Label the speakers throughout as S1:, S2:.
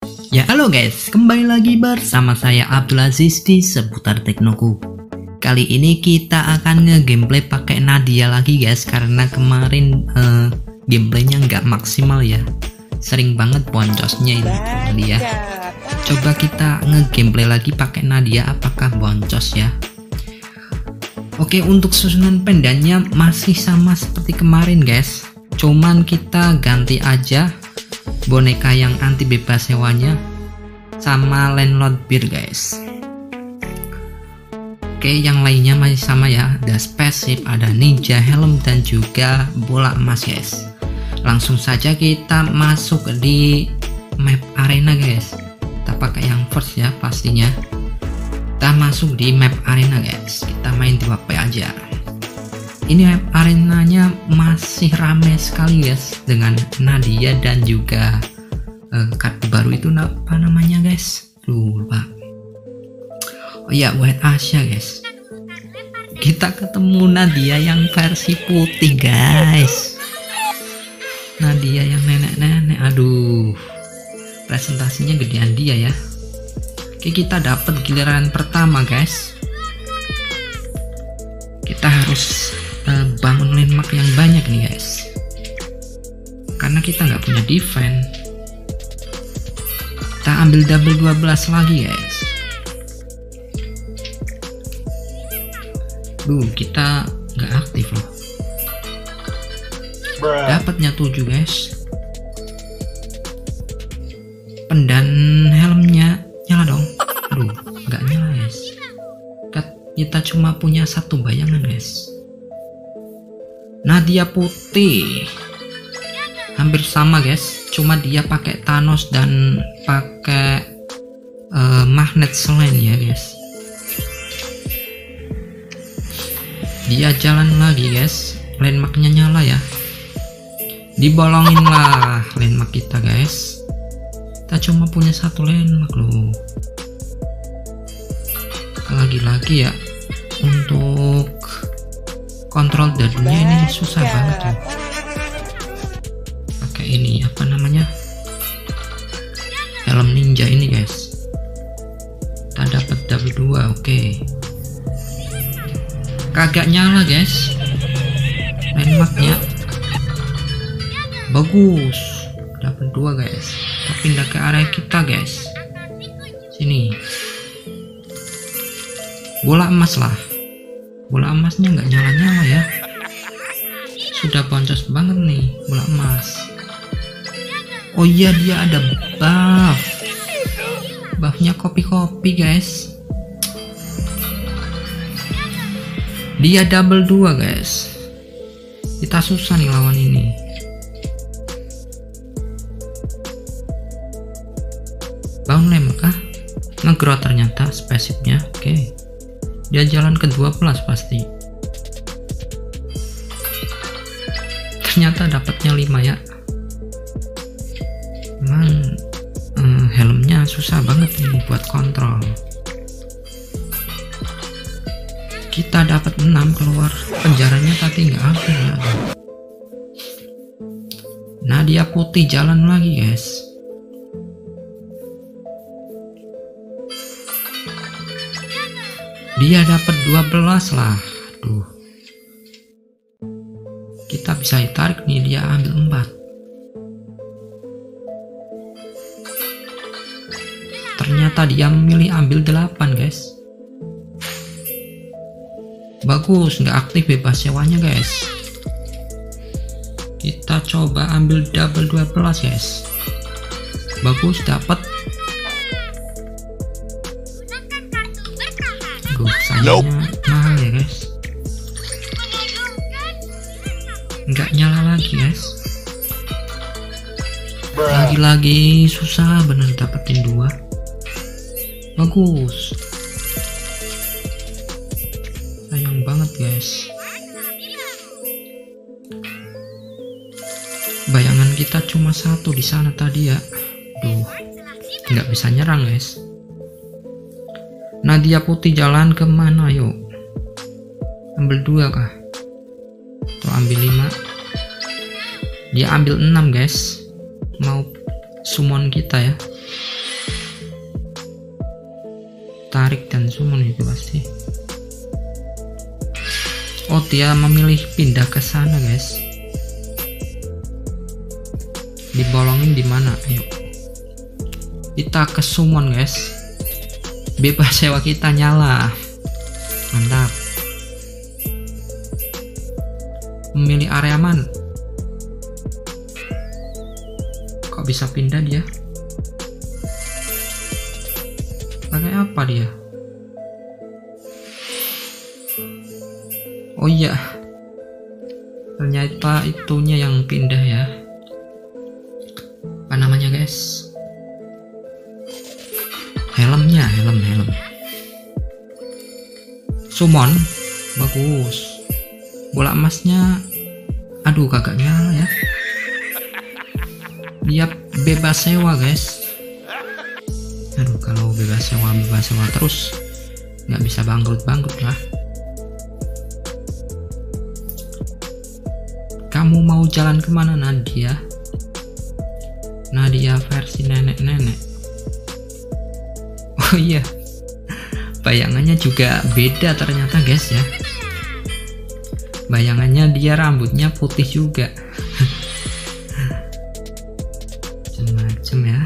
S1: Ya halo guys, kembali lagi bersama saya Abdul Aziz di Seputar Teknoku. Kali ini kita akan nge-gameplay pakai Nadia lagi guys, karena kemarin gameplaynya nggak maksimal ya. Sering banget boncosnya ini Nadia. Coba kita nge-gameplay lagi pakai Nadia, apakah boncos ya? Oke, untuk susunan pendannya masih sama seperti kemarin guys. Cuman kita ganti aja boneka yang anti bebas sewanya sama landlord beer guys. Oke, yang lainnya masih sama ya, ada spaceship, ada ninja, helm, dan juga bola emas guys. Langsung saja kita masuk di map arena guys. Kita pakai yang first ya pastinya. Kita masuk di map arena guys, kita main 2P aja. Ini map arenanya masih ramai sekali guys, dengan Nadia dan juga kartu baru itu apa namanya guys, lupa. Oh ya, White Asia guys. Kita ketemu Nadia yang versi putih guys, Nadia yang nenek-nenek. Aduh, presentasinya gedean dia ya. Oke, kita dapat giliran pertama guys. Kita harus bangun landmark yang banyak nih guys, karena kita nggak punya defense. Kita ambil double 12 lagi guys. Kita nggak aktif loh. Dapatnya 7 guys. Pendan helmnya nyala dong. Nggak nyala guys. Kita cuma punya satu bayangan guys. Nadia putih hampir sama guys, cuma dia pakai Thanos dan pakai magnet selain ya guys. Dia jalan lagi guys, landmarknya nyala ya. Dibolongin lah landmark kita guys. Kita cuma punya satu landmark loh. Lagi-lagi ya, untuk kontrol dadunya ini susah banget loh. Pakai ini apa namanya, helm ninja ini guys. Kita dapat double 2. Oke, kagak nyala guys landmarknya. Bagus, dapat 2 guys. Kita pindah ke area kita guys. Sini, bola emas lah. Bola emasnya nggak nyala-nyala ya. Sudah boncos banget nih bola emas. Oh iya, dia ada buff. Buffnya kopi-kopi guys. Dia double 2 guys. Kita susah nih lawan ini. Bangun lem kah? Nge-grow ternyata spaceshipnya. Oke. Dia jalan ke 12 pasti. Ternyata dapatnya 5 ya. Emang helmnya susah banget nih buat kontrol. Kita dapat 6 keluar penjaranya, tapi nggak aktif ya. Nadia putih jalan lagi guys. Dia dapat 12 lah. Aduh, kita bisa ditarik nih, dia ambil 4. Ternyata dia memilih ambil 8 guys. Bagus, nggak aktif bebas sewanya guys. Kita coba ambil double 12 guys. Bagus, dapat. Sayangnya mahal ya guys. Nggak nyala lagi guys. Lagi-lagi susah bener dapetin 2. Bagus. Sayang banget guys. Bayangan kita cuma 1 di sana tadi ya. Nggak bisa nyerang guys. Nadia putih jalan kemana yuk? Ambil 2 kah? Tuh ambil 5. Dia ambil 6 guys. Mau summon kita ya. tarik dan summon itu pasti. Oh, dia memilih pindah ke sana guys. Dibolongin di mana? Ayo kita ke summon guys. Bebas sewa kita nyala, mantap. Memilih area aman. Kok bisa pindah dia? Pakai apa dia? Oh iya, ternyata itunya yang pindah ya. Apa namanya guys? Helmnya, helm. Summon, bagus. Bola emasnya, aduh kagak nyala ya. Dia bebas sewa guys. Aduh, kalau bebas sewa terus nggak bisa bangkrut lah. Kamu mau jalan kemana Nadia? Nadia versi nenek-nenek. Oh iya, bayangannya juga beda ternyata guys ya. Bayangannya dia rambutnya putih juga. Macem-macem ya.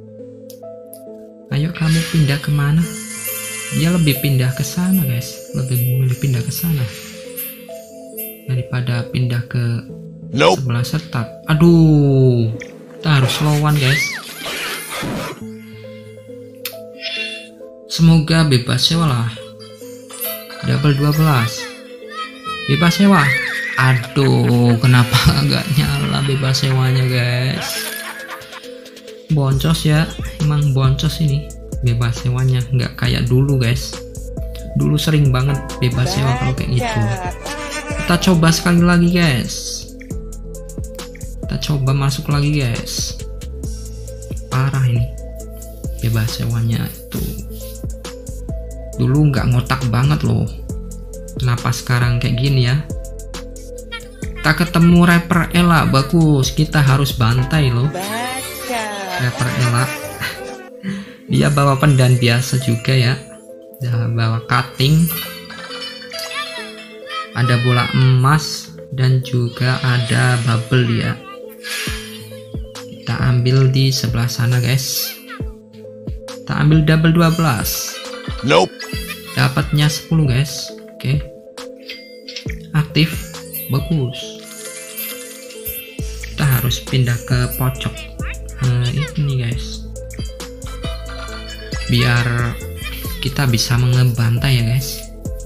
S1: Ayo kamu pindah kemana? Dia lebih pindah ke sana guys, lebih memilih pindah ke sana daripada pindah ke sebelah setat. Aduh, kita harus lawan guys. Semoga bebas sewa lah. Double 12. Bebas sewa. Aduh, kenapa nggak nyala bebas sewanya guys? Boncos ya, emang boncos ini bebas sewanya, nggak kayak dulu guys. Dulu sering banget bebas sewa kalau kayak gitu. Kita coba sekali lagi guys. Kita coba masuk lagi guys. Parah ini bebas sewanya itu. Dulu nggak ngotak banget loh. Kenapa sekarang kayak gini ya? Kita ketemu rapper Ella, bagus. Kita harus bantai loh. Rapper Ella. Dia bawa pendan biasa juga ya. Dia bawa cutting. Ada bola emas dan juga ada bubble ya. Kita ambil di sebelah sana guys. Kita ambil double 12.
S2: Nope.
S1: Dapatnya 10 guys. Oke. Aktif. Bagus. Kita harus pindah ke pojok. Ini guys. Biar kita bisa mengebantai ya guys.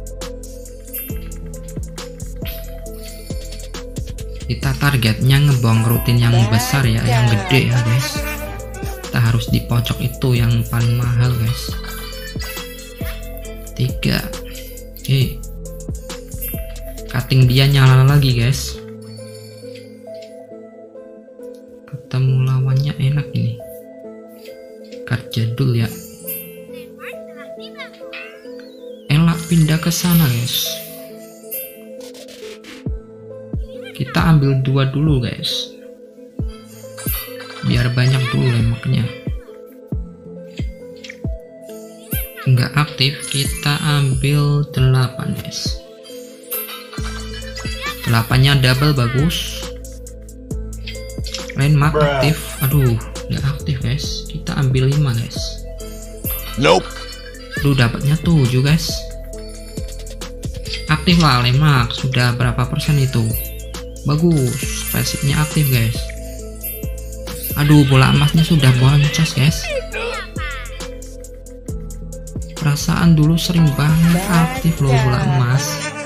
S1: Kita targetnya ngebangkrutin yang besar ya, yang gede ya guys. Kita harus di pojok itu yang paling mahal guys. 3. Oke. Cutting dia nyala lagi guys. Ketemu lawannya enak ini. Card jadul ya. Elak pindah ke sana guys. Kita ambil 2 dulu guys. Biar banyak dulu lemaknya. Nggak aktif, kita ambil 8 guys. 8-nya double, bagus. Landmark aktif. Aduh, nggak aktif guys. Kita ambil 5 guys.
S2: Nope.
S1: Aduh, dapatnya 7 guys. Aktif lah landmark. Sudah berapa persen itu? Bagus, pasifnya aktif guys. Aduh, bola emasnya sudah boncos guys. Perasaan dulu sering banget aktif loh bola emas.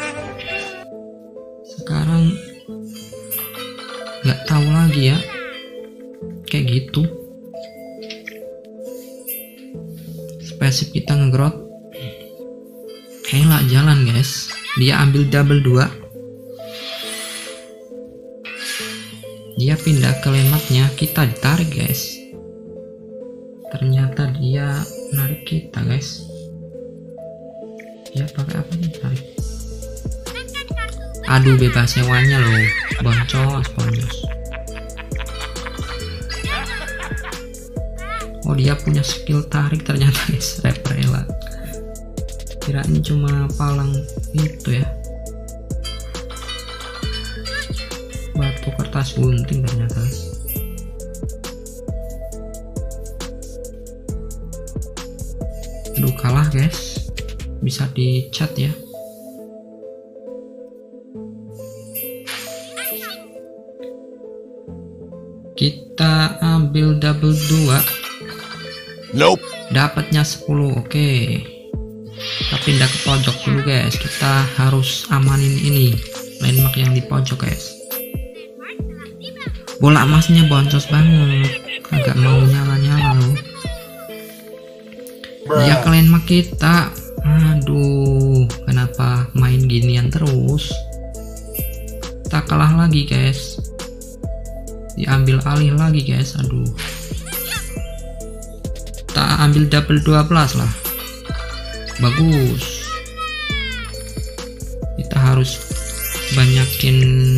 S1: Sekarang nggak tahu lagi ya. Kayak gitu. Spesif kita ngegrowth. Hela jalan guys. Dia ambil double 2. Dia pindah ke landmarknya, kita ditarik guys. Ternyata dia narik kita guys. Dia pakai apa nih tarik? Aduh, bebas sewanya loh, boncos. Oh, dia punya skill tarik ternyata guys, rapper Ella. kirain cuma palang itu ya, batu kertas gunting ternyata guys. Aduh, kalah guys, bisa dicat ya. Kita ambil double 2.
S2: Nope.
S1: Dapatnya 10. Oke. Tapi pindah ke pojok dulu guys. Kita harus amanin ini landmark yang di pojok guys. Bola emasnya boncos banget, agak mau nyala-nyala loh. Ya ke landmark kita. Aduh, kenapa main ginian terus? Kita kalah lagi guys. Diambil alih lagi guys. Aduh, kita ambil double 12 lah, bagus. Kita harus banyakin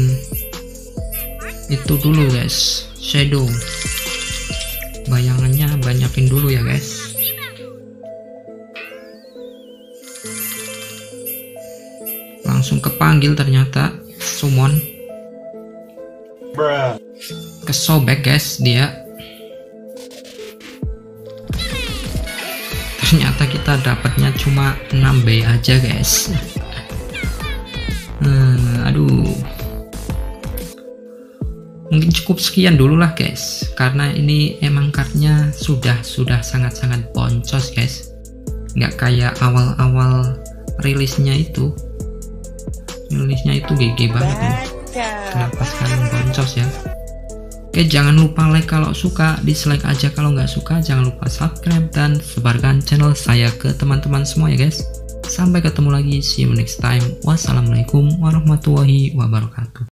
S1: itu dulu guys, shadow, bayangannya banyakin dulu ya guys. Langsung kepanggil ternyata summon, kesobek guys dia. Ternyata kita dapatnya cuma 6B aja guys. Aduh, mungkin cukup sekian dulu lah guys, karena ini emang kartunya sudah sangat-sangat boncos guys, nggak kayak awal-awal rilisnya itu GG banget nih. Kenapa sekarang boncos ya? Oke, jangan lupa like kalau suka, dislike aja kalau nggak suka. Jangan lupa subscribe dan sebarkan channel saya ke teman-teman semua ya guys. Sampai ketemu lagi, see you next time. Wassalamualaikum warahmatullahi wabarakatuh.